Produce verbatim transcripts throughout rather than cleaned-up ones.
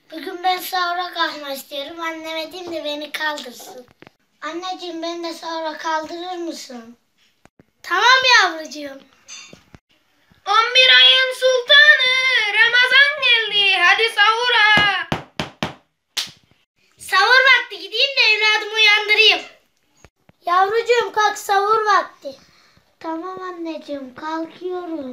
Bugün ben sahura kalkmak istiyorum. Anneme diyeyim de beni kaldırsın. Anneciğim beni de sahura kaldırır mısın? Tamam yavrucuğum. On bir ayın sultanı Ramazan geldi, hadi sahura. Sahur vakti, gideyim de evladımı uyandırayım. Yavrucuğum kalk, sahur vakti. Tamam anneciğim, kalkıyorum.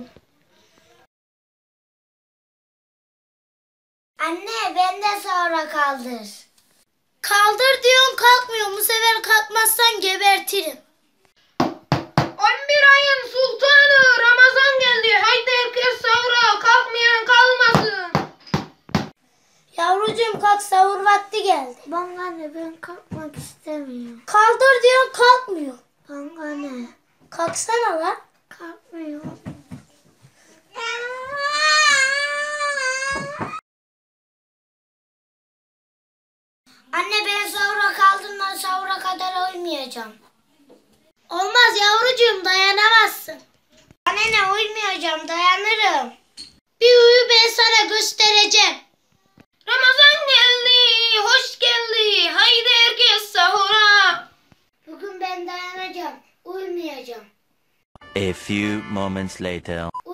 Anne beni de sahura kaldır. Kaldır diyorsun kalkmıyor. Bu sefer kalkmazsan gebertirim. On bir ayın sultanı Ramazan geldi, haydi herkes sahura, kalkmayan kalmasın. Yavrucuğum kalk, sahur vakti geldi. Bana anne, ben kalkmak istemiyorum. Kaldır diyorsun kalkmıyor. Bana anne. Kalksana lan. Kalkmıyor. Anne ben sahura kaldırma, sahura kadar uyumayacağım. Olmaz yavrucuğum, dayanamazsın. Anne uyumayacağım, dayanırım. Bir uyu, ben sana göstereceğim. Ramazan geldi, hoş geldi, haydi herkes sahura. Bugün ben dayanacağım, uyumayacağım. A few moments later.